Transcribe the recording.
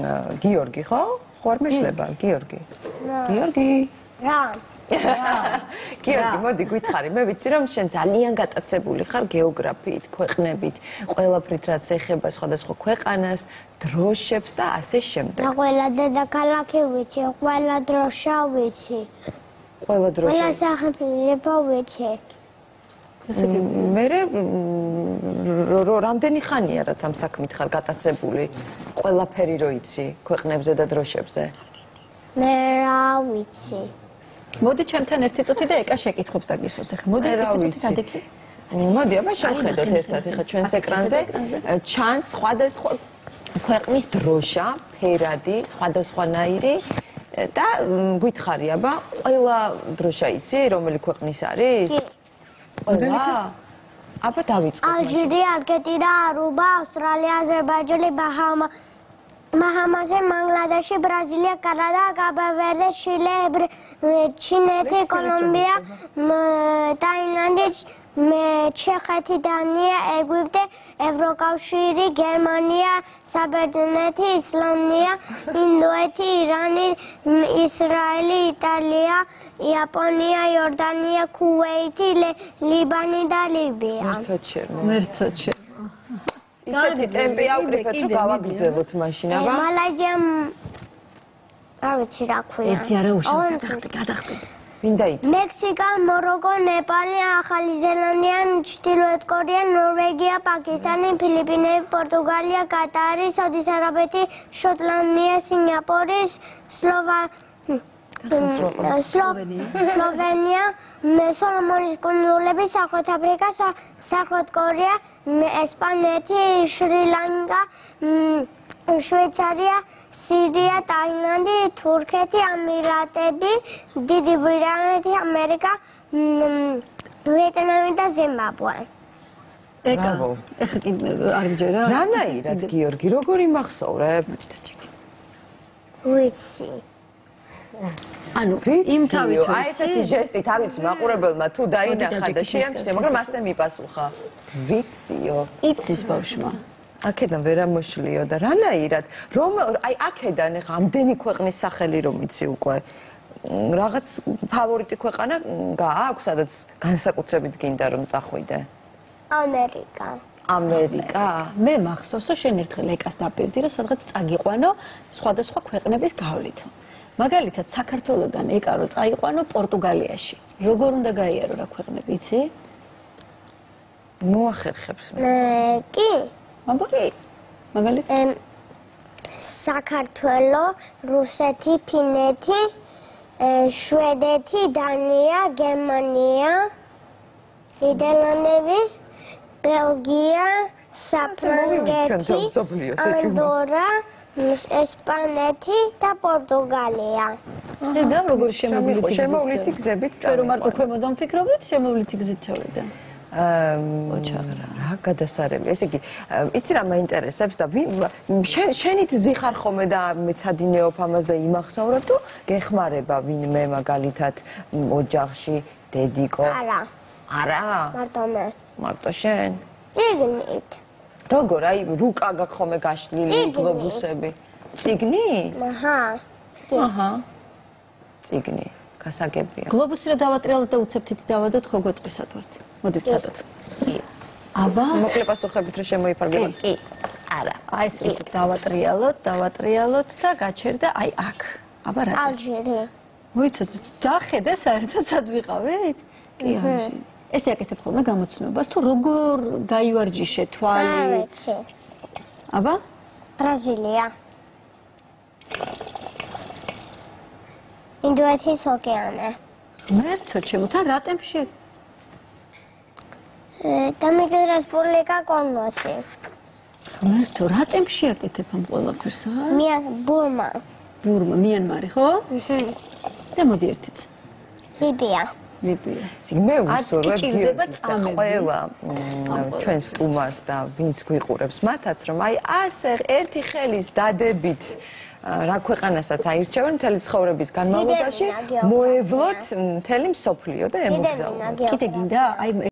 გიორგი ხო? ხوار მეშლება, გიორგი. გიორგი. რა? გიორგი, მოდი გითხარი, მე ვიცი რომ შენ ძალიან გატაცებული ხარ გეოგრაფიით, ქვეყნებით, ყველაფრით რაც ეხება სხვადასხვა ქვეყანას, დროშებს და ასე შემდეგ. და ყველა დედაქალაქი ვიცი, ყველა დროშა ვიცი. ყველა დროშა. ყველა სახელმწიფო ვიცი. მე რამდენი ხანია რაც ამ საქმით ხარ გატაცებული? ყველაფერი რო იცი ქვეყნებზე და დროშებზე? მე რა ვიცი. მოდი ჩემთან ერთი წუთი და ეკა შეკითხვებს დაგისვას ახლა. მოდი ერთი წუთი დადექი. მოდი, აბა შევხედოთ ერთად ახლა ჩვენს ეკრანზე. ჩანს სხვადასხვა ქვეყნის დროშა, ფერადი, სხვადასხვანაირი და გითხარი, აბა ყველა დროშა იცი რომელი ქვეყნის არის? ყველა? აბა დავიწყოთ. ალჟირი, არგენტინა, არუბა, ავსტრალია, აზერბაიჯანი, Bahamas, Bangladesh, Brazil, Canada, Cabo Verde, Chile, Chinete, Colombia, Thailand, Czechia, Dania, Egypt, Evrokავშირი, Germania, საბერძნეთი, ისლანდია, ინდოეთი, ირანი, ისრაელი, იტალია, იაპონია, იორდანია, ქუვეითი, ლიბანი და ლიბია. მერცად შენ. ისეთი ტემპი ავკრიფეთ, რომ გავაგრძელოთ მაშინ, აბა. მალაიზია არ ვიცი რა ქვია. ერთი არა უშავ გადახტე. მინდა იტყვი. მექსიკა, მოროკო, ნეპალი, ახალი ზელანდია, ჩრდილოეთ კორეა, ნორვეგია, პაკისტანი, ფილიპინები, პორტუგალია, კატარი, საუდის არაბეთი, შოტლანდია, სინგაპური, სლოვენია, სოლომონის კუნძულები, სამხრეთ აფრიკა, სამხრეთ კორეა, ესპანეთი, შრი-ლანკა, შვეიცარია, სირია, ტაილანდი, თურქეთი, ამირატები, დიდი ბრიტანეთი, ამერიკა, ვიეტნამი და ზიმბაბვე. ეკა, ეხლა კიდე არ გჯერა? რანაირად გიორგი, როგორი მახსოვრებ? ვიცი. ანუ იმ თავით აი ესეთი ჟესტით არ ვიცი მაყურებელმა თუ დაინახა და შეამჩნია, მაგრამ ასე მიპასუხა. ვიციო. იცის ბავშვმა. აქედან ვერ ამოშლიო და რანაირად აი აქედან ახლა ამდენი ქვეყნის სახელი რომ იცი უკვე რაღაც ფავორიტი ქვეყანა გააქვს, სადაც განსაკუთრებით გინდა რომ წახვიდე? ამერიკა. ამერიკა? მე მახსოვს, რომ შენ ერთხელ ეკას დაპირდი, რომ სადღაც წაგიყვანო სხვადასხვა ქვეყნების გავლით. მაგალითად, საქართველოსდან ეკა რო წაიყვანო პორტუგალიაში. როგორ უნდა გაიარო რა ქვეყნები, იცი? მოახერხებს მე. კი. კი. მაგალითად? საქართველო, რუსეთი, ფინეთი, შვედეთი, დანია, გერმანია, ნიდერლანდები, ბელგია, საფრანგეთი, ანდორა, ესპანეთი და პორტუგალია. და როგორ შემოვლითი გზებით წავიდა? რომ მარტო ქვემოდან ვფიქრობთ, შემოვლითი გზით ჩავიდა. რა გადასარევი. ესე იგი, იცი რა მაინტერესებს და შენით ზიხარ ხოლმე და მეცადინეობ ამას და იმახსოვრებ თუ გეხმარება ვინმე მაგალითად ოჯახში, დედიკო? არა. არა? მარტო მე. მარტო შენ? წიგნით. როგორ? აი რუკა გაქვს ხოლმე გაშლილი გლობუსები. წიგნი? აჰა. აჰა. წიგნი. გასაგებია. გლობუსი რა დავატრიალოთ და უცებთით დავადოთ, ხო გვეტყვისად ვართ. მოდი ვცადოთ. კი. აბა, მოკლე პასუხებით რომ შემოიფარგლება. კი. არა. აი ეს ვიცით დავატრიალოთ და გაჩერდა აი აქ. აბა რა? ალჟირი. მოიცადეთ, დახედე საერთოდ სად ვიყავით? კი, ალჟირი. ესე აკეთებ ხოლმე გამოცნობას თუ როგორ გაივარჯიშე თვალი? არ ვიცი. აბა? ბრაზილია. ინდოეთის ოკეანე. ღმერთო ჩემო, თან რა ტემპში? დამიკრიტ რესპუბლიკა კონგოსი. ღმერთო, რა ტემპში აკეთებ ამ ყველაფერს? ბურმა. ბურმა, მიანმარი, ხო? და მოდი ერთიც. ლიბია. ლიბია. მე ვუსურვებ ყველა ჩვენ სტუმარს და ვინც გვიყურებს მათაც რომ აი ასე ერთი ხელის დადებით რა ქვეყანასაც აირჩევენ მთელი ცხოვრების განმავლობაში მოევლოთ მთელი მსოფლიო და ემოგზაუროთ. კიდე გინდა? აი